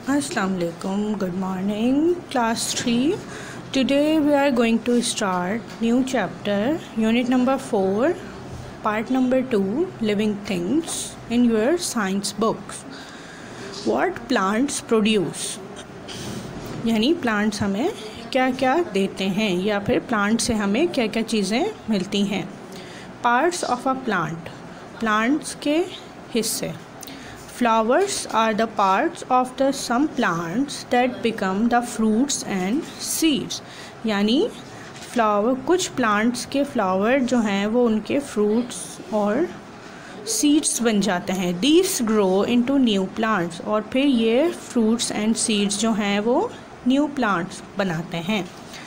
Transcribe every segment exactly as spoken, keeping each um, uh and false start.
Assalamu alaikum. Good morning, class three. Today we are going to start new chapter, unit number four, part number two, living things in your science books. What plants produce? यानी plants हमें क्या क्या देते हैं या फिर plant से हमें क्या क्या चीज़ें मिलती हैं. Parts of a plant. Plants के हिस्से. Flowers are the parts of the some plants that become the fruits and seeds. यानी फ्लावर कुछ प्लांट्स के फ्लावर जो हैं वो उनके फ्रूट्स और सीड्स बन जाते हैं. These grow into new plants और फिर ये फ्रूट्स एंड सीड्स जो हैं वो न्यू प्लांट्स बनाते हैं.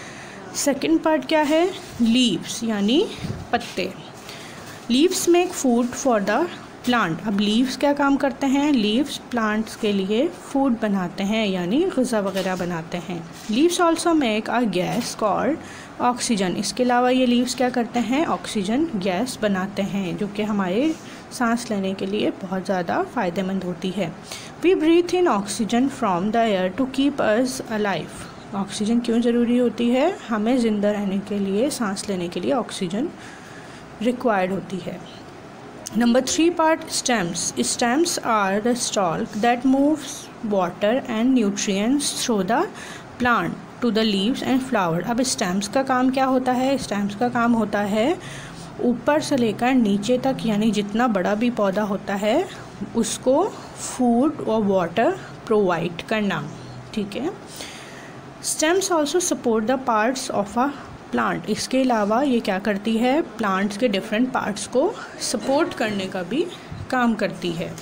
सेकंड पार्ट क्या है? लीव्स यानी पत्ते. Leaves make food for the plant. अब लीव्स क्या काम करते हैं? लीव्स प्लांट्स के लिए फूड बनाते हैं यानी ग़िज़ा वगैरह बनाते हैं. Leaves also make a gas called oxygen. इसके अलावा ये लीव्स क्या करते हैं? ऑक्सीजन गैस बनाते हैं जो कि हमारे सांस लेने के लिए बहुत ज़्यादा फ़ायदेमंद होती है. We breathe in oxygen from the air to keep us alive. Oxygen क्यों ज़रूरी होती है? हमें ज़िंदा रहने के लिए, सांस लेने के लिए ऑक्सीजन रिक्वायर्ड होती है. Number three part, stems. Stems are the stalk that moves water and nutrients through the plant to the leaves and flower. अब stems का काम क्या होता है? stems का काम होता है ऊपर से लेकर नीचे तक यानी जितना बड़ा भी पौधा होता है उसको फूड और वाटर प्रोवाइड करना. ठीक है. stems also support the parts of a plant. इसके अलावा ये क्या करती है? प्लांट्स के डिफरेंट पार्ट्स को सपोर्ट करने का भी काम करती है.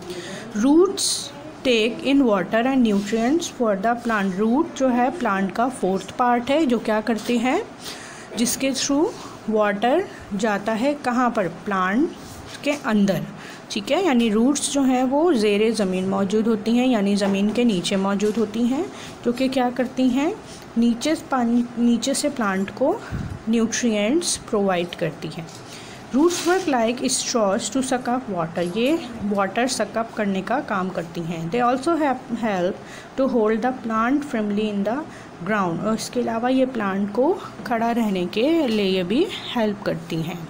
Roots take in water and nutrients for the plant. Root जो है प्लांट का फोर्थ पार्ट है जो क्या करती है? जिसके थ्रू वाटर जाता है कहाँ पर? प्लांट के अंदर. ठीक है. यानी रूट्स जो हैं वो ज़ेरे ज़मीन मौजूद होती हैं यानी ज़मीन के नीचे मौजूद होती हैं जो कि क्या करती हैं? नीचे पानी नीचे से प्लांट को न्यूट्रिएंट्स प्रोवाइड करती हैं. Roots work like straws to suck up water. ये वाटर सकअप करने का काम करती हैं. They also help to hold the plant firmly in the ground. और इसके अलावा ये प्लांट को खड़ा रहने के लिए भी हेल्प करती हैं.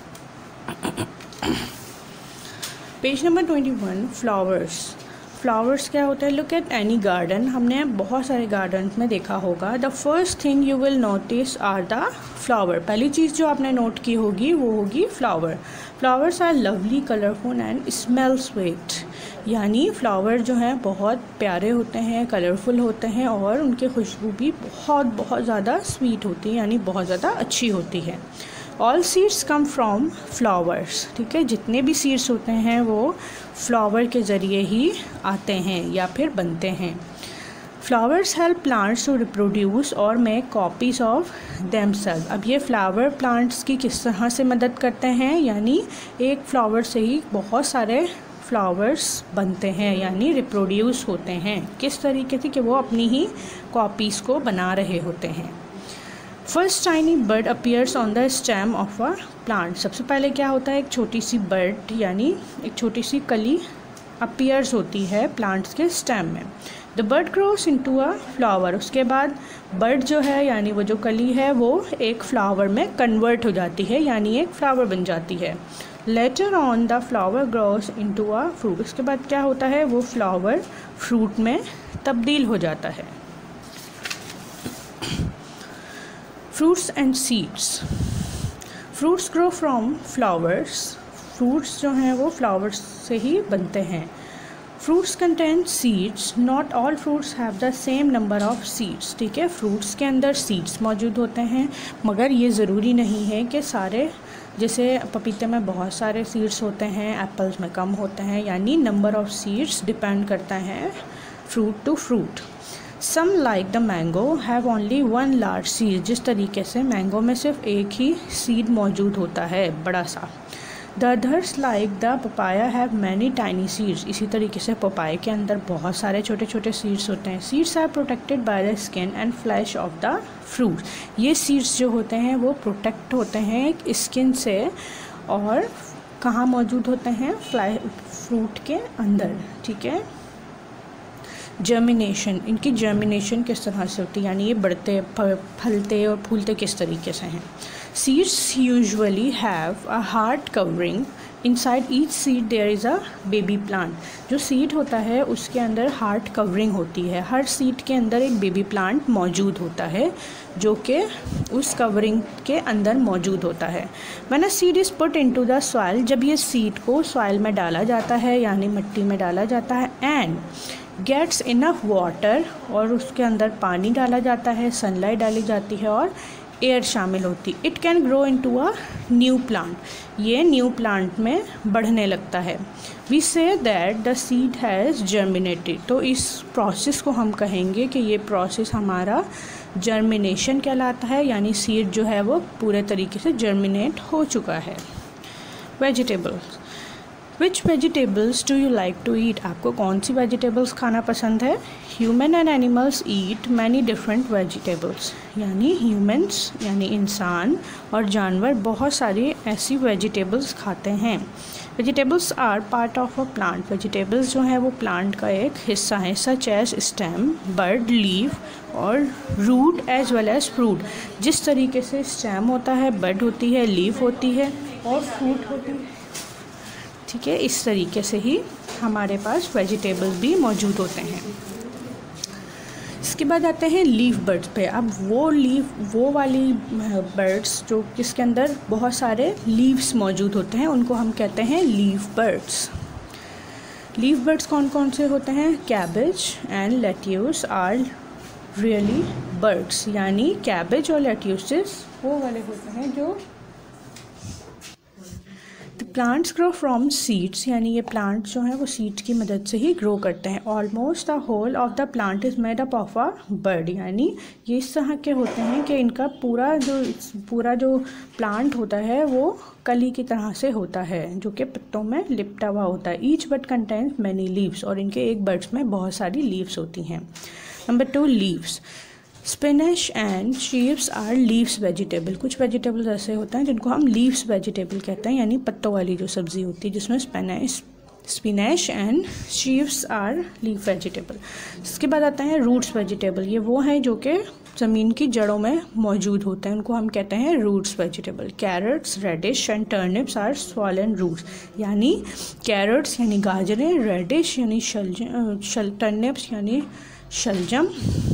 Page number twenty one, flowers. Flowers क्या होता है? Look at any garden. हमने बहुत सारे गार्डन में देखा होगा. The first thing you will notice are the flower. पहली चीज़ जो आपने नोट की होगी वो होगी flower. Flowers are lovely, colourful and smell sweet. यानी फ्लावर जो हैं बहुत प्यारे होते हैं, कलरफुल होते हैं और उनकी खुशबू भी बहुत बहुत ज़्यादा स्वीट होती है यानी बहुत ज़्यादा अच्छी होती है. All seeds come from flowers. ठीक है. जितने भी सीड्स होते हैं वो फ्लावर के ज़रिए ही आते हैं या फिर बनते हैं. Flowers help plants to reproduce और मेक कॉपीज ऑफ देमसेल्फ. अब ये फ्लावर प्लांट्स की किस तरह से मदद करते हैं? यानी एक फ्लावर से ही बहुत सारे फ्लावर्स बनते हैं यानी रिप्रोड्यूस होते हैं. किस तरीके से? कि वो अपनी ही कॉपीज़ को बना रहे होते हैं. First tiny bud appears on the stem of a plant. सबसे पहले क्या होता है? एक छोटी सी बर्ड यानी एक छोटी सी कली अपीयर्स होती है प्लांट्स के स्टेम में. The bird grows into a flower. उसके बाद बर्ड जो है यानी वो जो कली है वो एक फ्लावर में कन्वर्ट हो जाती है यानी एक फ्लावर बन जाती है. Later on the flower grows into a fruit. उसके बाद क्या होता है? वो फ्लावर फ्रूट में तब्दील हो जाता है. Fruits and seeds. Fruits grow from flowers. Fruits जो हैं वो फ्लावर्स से ही बनते हैं. Fruits contain seeds. Not all fruits have the same number of seeds. ठीक है. फ्रूट्स के अंदर सीड्स मौजूद होते हैं मगर ये ज़रूरी नहीं है कि सारे, जैसे पपीते में बहुत सारे सीड्स होते हैं, एप्पल्स में कम होते हैं. यानी नंबर ऑफ सीड्स डिपेंड करता है fruit to fruit. Some like the mango have only one large seed. जिस तरीके से मैंगो में सिर्फ एक ही सीड मौजूद होता है बड़ा सा. The others like the papaya have many tiny seeds. इसी तरीके से पपाया के अंदर बहुत सारे छोटे छोटे सीड्स होते हैं. Seeds are protected by the skin and flesh of the fruit. ये सीड्स जो होते हैं वो प्रोटेक्ट होते हैं स्किन से और कहाँ मौजूद होते हैं? फ्लाई फ्रूट के अंदर. ठीक है. जर्मिनेशन, इनकी जर्मिनेशन किस तरह से होती है, यानी ये बढ़ते फलते और फूलते किस तरीके से हैं। Seeds usually have a hard covering, inside each seed there is a baby plant. जो सीड होता है उसके अंदर हार्ड कवरिंग होती है, हर सीड के अंदर एक बेबी प्लांट मौजूद होता है जो कि उस कवरिंग के अंदर मौजूद होता है। When a seed is put into the soil, जब ये सीड को सॉइल में डाला जाता है यानी मिट्टी में डाला जाता है, एंड गेट्स इनफ वाटर, और उसके अंदर पानी डाला जाता है, सनलाइट डाली जाती है और एयर शामिल होती, it can grow into a new plant, ये न्यू प्लांट में बढ़ने लगता है। We say that the seed has germinated, तो इस प्रोसेस को हम कहेंगे कि ये प्रोसेस हमारा जर्मिनेशन कहलाता है, यानी सीड जो है वो पूरे तरीके से जर्मिनेट हो चुका है। Vegetables, which vegetables do you like to eat, आपको कौन सी वेजिटेबल्स खाना पसंद है। Human and animals eat many different vegetables, यानी ह्यूमन्स यानी इंसान और जानवर बहुत सारी ऐसी वेजिटेबल्स खाते हैं। Vegetables are part of a plant, vegetables जो हैं वो प्लांट का एक हिस्सा है, such as stem, bud, leaf और root as well as fruit. जिस तरीके से स्टेम होता है, बर्ड होती है, लीफ होती है और फ्रूट होती है, ठीक है, इस तरीके से ही हमारे पास वेजिटेबल्स भी मौजूद होते हैं। इसके बाद आते हैं लीफ बर्ड्स पे। अब वो लीफ वो वाली बर्ड्स जो जिसके अंदर बहुत सारे लीव्स मौजूद होते हैं उनको हम कहते हैं लीफ बर्ड्स। लीफ बर्ड्स कौन कौन से होते हैं। Cabbage and lettuce are really buds, यानी कैबेज और लेट्यूसेस वो वाले होते हैं जो प्लांट्स ग्रो फ्रॉम सीड्स, यानी ये प्लांट्स जो हैं वो सीड्स की मदद से ही ग्रो करते हैं। Almost the whole of the plant is made up of a bud, यानी ये इस तरह के होते हैं कि इनका पूरा जो पूरा जो प्लांट होता है वो कली की तरह से होता है जो कि पत्तों में लिपटा हुआ होता है। Each bud contains many leaves, और इनके एक बर्ड्स में बहुत सारी लीव्स होती हैं। Number two, leaves. Spinach and sheeps are leaves vegetable, कुछ वेजिटेबल्स ऐसे होते हैं जिनको हम लीव्स वेजिटेबल कहते हैं, यानी पत्तों वाली जो सब्ज़ी होती है जिसमें spinach spinach and sheeps are leaf vegetable. इसके बाद आता है रूट्स वेजिटेबल, ये वो हैं जो कि ज़मीन की जड़ों में मौजूद होते हैं, उनको हम कहते हैं roots vegetable. Carrots, radish and turnips are swollen roots, यानी कैरेट्स यानी गाजरें, रेडिश यानी शलजम, शल टर्निप्स यानी शलजम,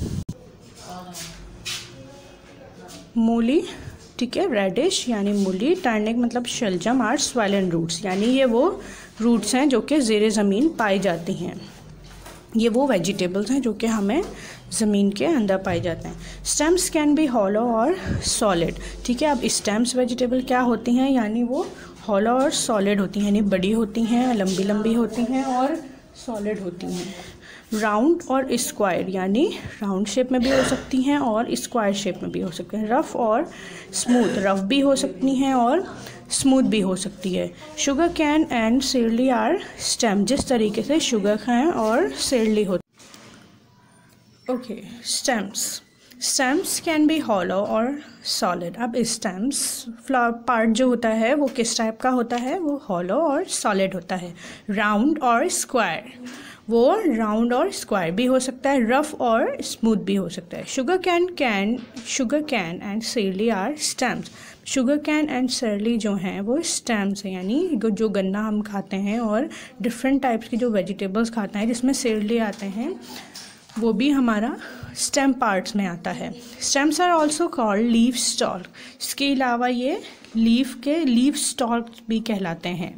मूली, ठीक है, रेडिश यानी मूली, टर्निप मतलब शलजम, आर स्वॉलन रूट्स, यानी ये वो रूट्स हैं जो कि ज़ेरे ज़मीन पाई जाती हैं। ये वो वेजिटेबल्स हैं जो कि हमें ज़मीन के अंदर पाए जाते हैं। स्टेम्स कैन बी हॉलो और सॉलिड, ठीक है। अब स्टेम्स वेजिटेबल क्या होती हैं, यानी वो हॉलो और सॉलिड होती हैं, यानी बड़ी होती हैं, लंबी लंबी होती हैं और सॉलिड होती हैं। राउंड और स्क्वायर, यानी राउंड शेप में भी हो सकती हैं और स्क्वायर शेप में भी हो सकती हैं। रफ़ और स्मूथ, रफ़ भी हो सकती हैं और स्मूथ भी हो सकती है। Sugar cane and celery are stem, जिस तरीके से शुगर कैन और सेरली होती। Okay, stems. Stems can be hollow और सॉलिड। अब स्टेम्स फ्लावर पार्ट जो होता है वो किस टाइप का होता है, वो हॉलो और सॉलिड होता है। राउंड और स्क्वायर, वो राउंड और स्क्वायर भी हो सकता है, रफ़ और स्मूथ भी हो सकता है। Sugar cane cane sugar cane and celery are stems. Sugar cane and celery जो हैं वो स्टेम्स हैं, यानी जो गन्ना हम खाते हैं और डिफरेंट टाइप्स की जो वेजिटेबल्स खाते हैं जिसमें सेरली आते हैं वो भी हमारा स्टेम पार्ट्स में आता है। Stems are also called leaf stalk, इसके अलावा ये लीफ के लीफ स्टॉक भी कहलाते हैं।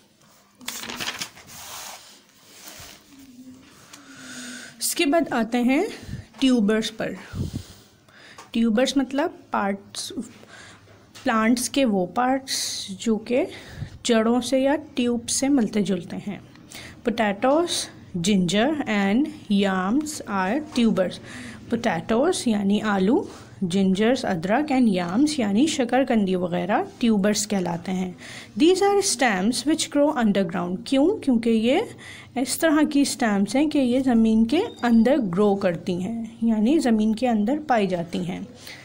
इसके बाद आते हैं ट्यूबर्स पर। ट्यूबर्स मतलब पार्ट्स, प्लांट्स के वो पार्ट्स जो कि जड़ों से या ट्यूब से मिलते जुलते हैं। Potatoes, ginger and yams are tubers. Potatoes यानी आलू, जिंजर्स अदरक एंड याम्स यानी शकरकंदी वगैरह ट्यूबर्स कहलाते हैं। These are stems which grow underground, क्यों, क्योंकि ये इस तरह की स्टेम्स हैं कि ये ज़मीन के अंदर ग्रो करती हैं, यानी ज़मीन के अंदर पाई जाती हैं।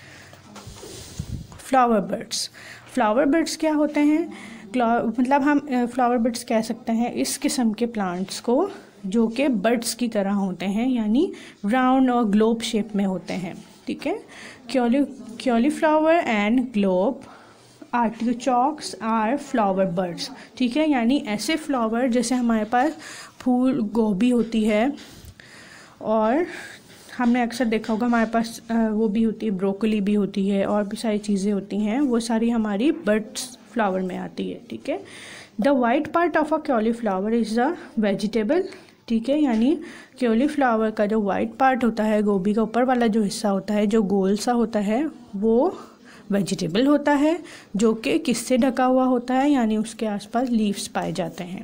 Flower birds. फ्लावर बर्ड्स क्या होते हैं, मतलब हम फ्लावर बर्ड्स कह सकते हैं इस किस्म के प्लांट्स को जो कि बर्ड्स की तरह होते हैं, यानी राउंड और ग्लोब शेप में होते हैं। ठीक है, cauli cauliflower and globe artichokes are flower buds. ठीक है, यानी ऐसे फ्लावर जैसे हमारे पास फूल गोभी होती है, और हमने अक्सर देखा होगा हमारे पास वो भी होती है, ब्रोकली भी होती है, और भी सारी चीज़ें होती हैं, वो सारी हमारी बर्ड्स फ्लावर में आती है। ठीक है, the white part of a cauliflower is a vegetable. ठीक है, यानी क्योलीफ्लावर का जो वाइट पार्ट होता है, गोभी का ऊपर वाला जो हिस्सा होता है, जो गोल सा होता है, वो वेजिटेबल होता है, जो कि किससे ढका हुआ होता है, यानी उसके आसपास लीव्स पाए जाते हैं।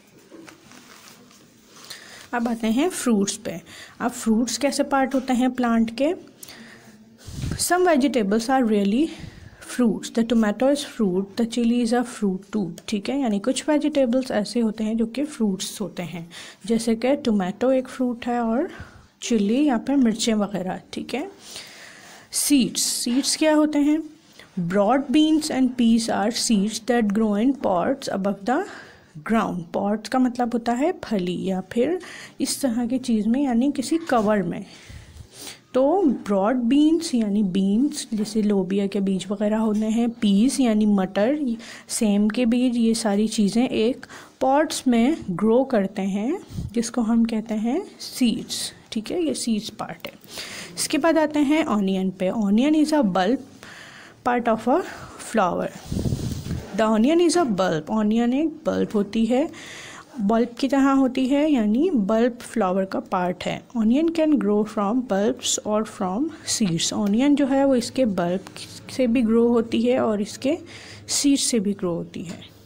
अब आते हैं फ्रूट्स पे। अब फ्रूट्स कैसे पार्ट होते हैं प्लांट के? Some vegetables are really fruits, the tomato is fruit, the chilli is a fruit too. ठीक है, यानी कुछ वेजिटेबल्स ऐसे होते हैं जो कि फ्रूट्स होते हैं, जैसे कि टोमेटो एक फ्रूट है और चिली या फिर मिर्चें वगैरह। ठीक है, सीड्स सीड्स क्या होते हैं? Broad beans and peas are seeds that grow in pods above the ground. Pods का मतलब होता है फली या फिर इस तरह की चीज़ में, यानी किसी कवर में। तो ब्रॉड बीन्स यानी बीन्स, जैसे लोबिया के बीज वगैरह होते हैं, पीस यानी मटर, सेम के बीज, ये सारी चीज़ें एक पॉट्स में ग्रो करते हैं, जिसको हम कहते हैं सीड्स। ठीक है, ये सीड्स पार्ट है। इसके बाद आते हैं ऑनियन पे। Onion is a bulb part of a flower. The onion is a bulb. Onion एक बल्ब होती है, बल्ब की तरह होती है, यानी बल्ब फ्लावर का पार्ट है। Onion can grow from bulbs और फ्रॉम सीड्स। ऑनियन जो है वो इसके बल्ब से भी ग्रो होती है और इसके सीड्स से भी ग्रो होती है।